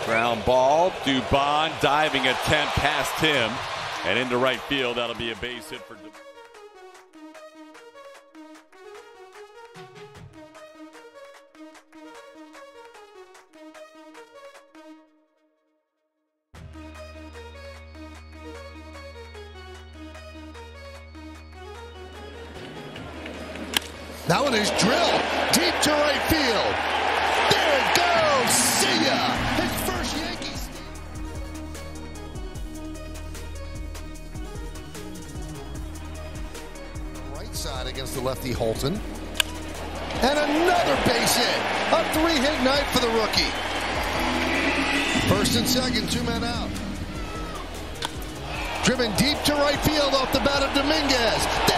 Ground ball. Dubon diving attempt past him and into right field. That'll be a base hit for Dubon. That one is drilled deep to right field. There it goes. See ya. His first Yankees. Right side against the lefty Holton. And another base hit. A 3-hit night for the rookie. First and second, 2 men out. Driven deep to right field off the bat of Dominguez.